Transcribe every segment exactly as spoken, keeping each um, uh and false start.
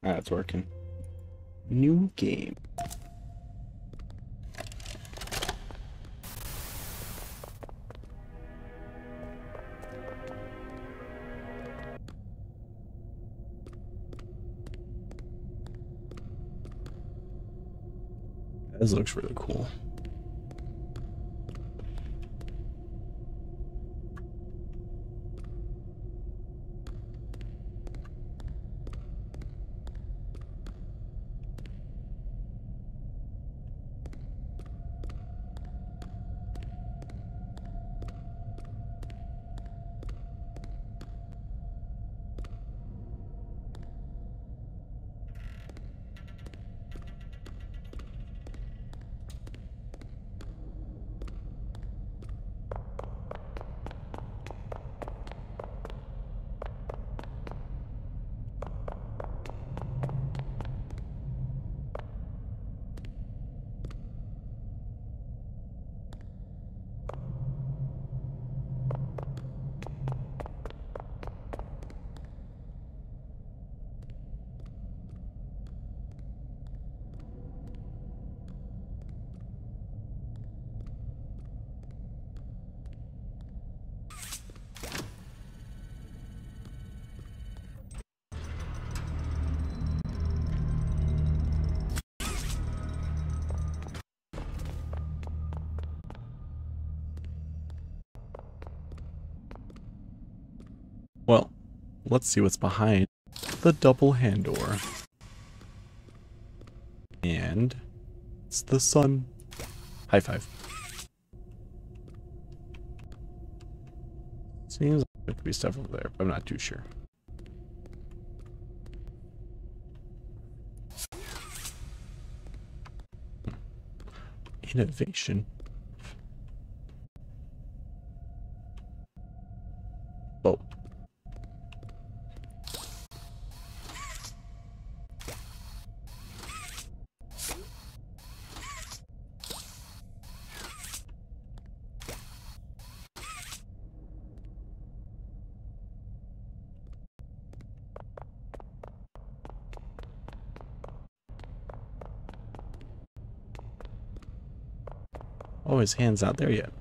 Ah, it's working. New game. This looks really cool. Well, let's see what's behind the double hand door. And it's the sun. High five. Seems like there could be stuff over there, but I'm not too sure. Innovation. Oh. Oh, his hand's not there yet.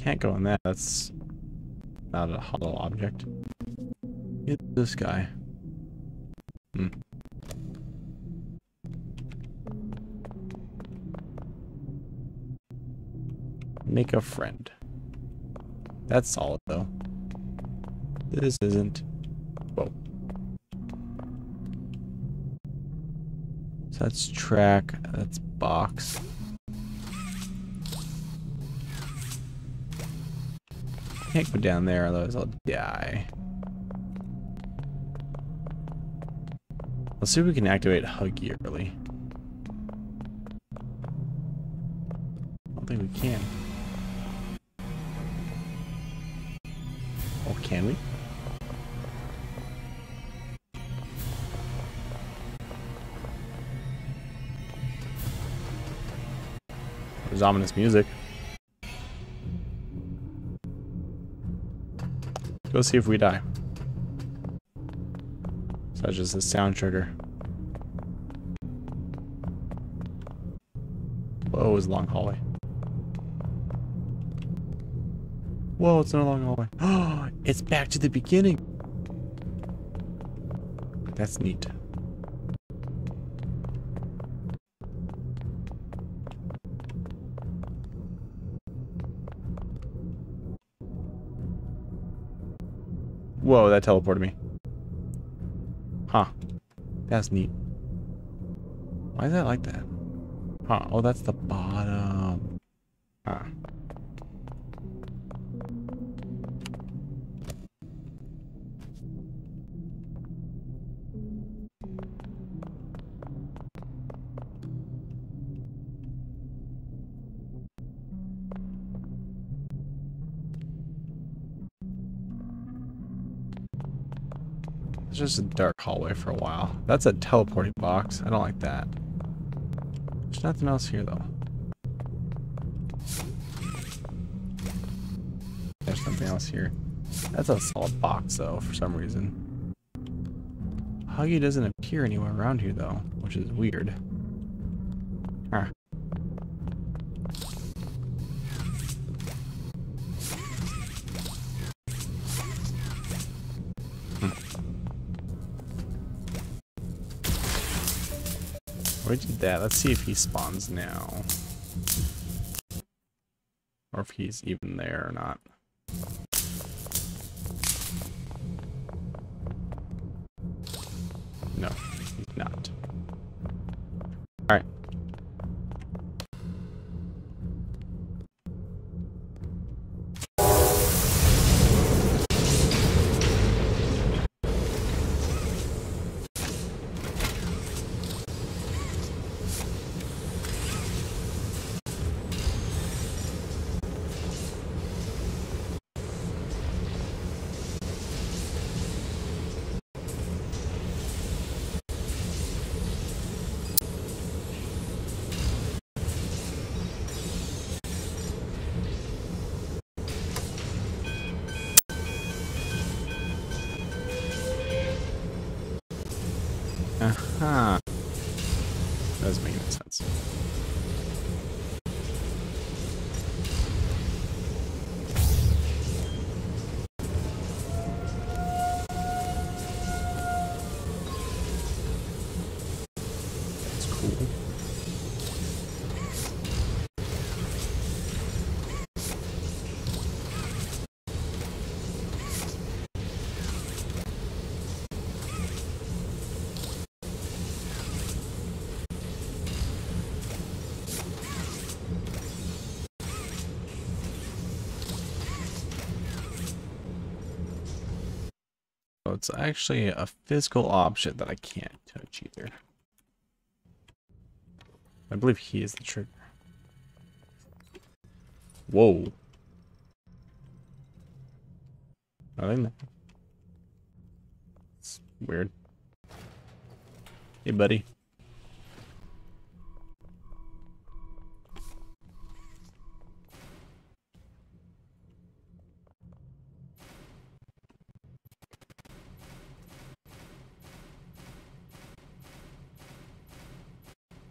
can't go in that. That's not a hollow object. It's this guy. Hmm. Make a friend. That's solid, though. This isn't. Whoa. So that's track. That's box. Can't go down there, otherwise I'll die. Let's see if we can activate Huggy early. I don't think we can. Oh, can we? There's ominous music. Go see if we die. So that's just a sound trigger. Whoa, it's a long hallway. Whoa, it's not a long hallway. Oh, it's back to the beginning. That's neat. Whoa, that teleported me. Huh. That's neat. Why is that like that? Huh. Oh, that's the bottom. Huh. It's just a dark hallway for a while. That's a teleporting box. I don't like that. There's nothing else here, though. There's something else here. That's a solid box, though, for some reason. Huggy doesn't appear anywhere around here, though, which is weird. Huh. We did that. Let's see if he spawns now. Or if he's even there or not. No, he's not. Alright. Uh-huh. Doesn't make any sense. That's cool. So it's actually a physical object that I can't touch either. I believe he is the trigger. Whoa. Nothing there. It's weird. Hey, buddy.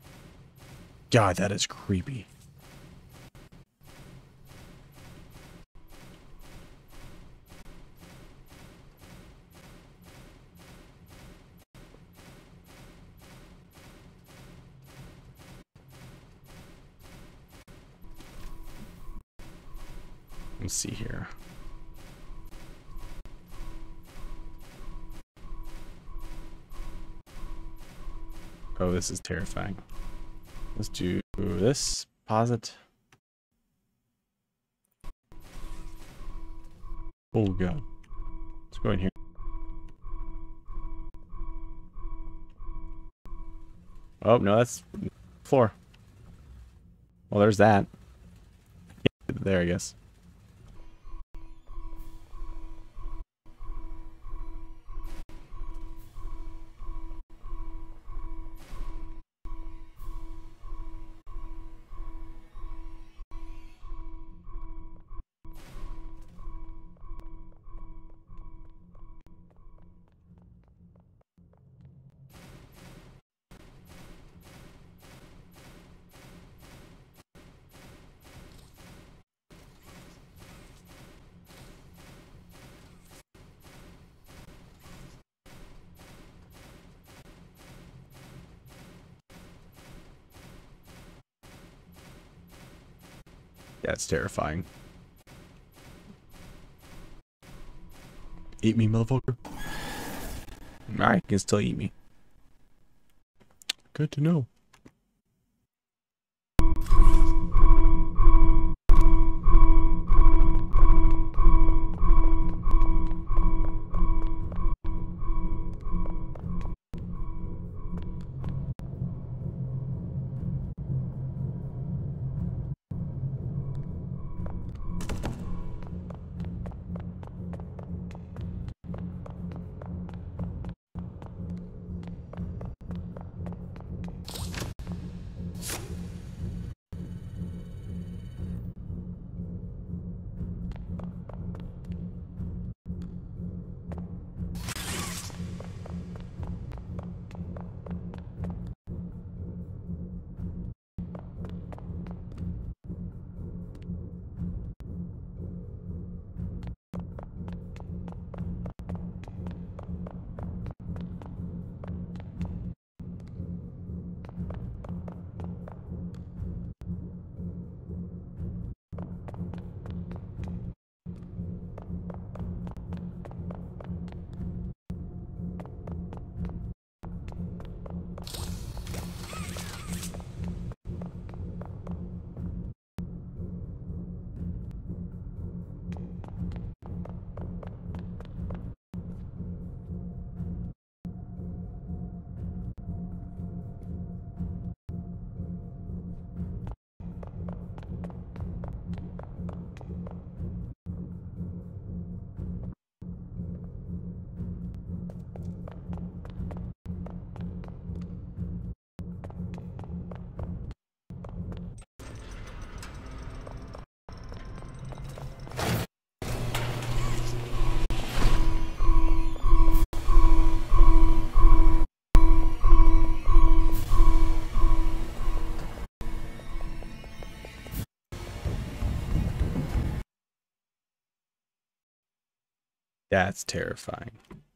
God, that is creepy. Let's see here. Oh, this is terrifying. Let's do this. Pause it. Oh god. Let's go in here. Oh no, that's floor. Well, there's that. There, I guess. That's terrifying. Eat me, motherfucker. Alright, you can still eat me. Good to know. That's terrifying.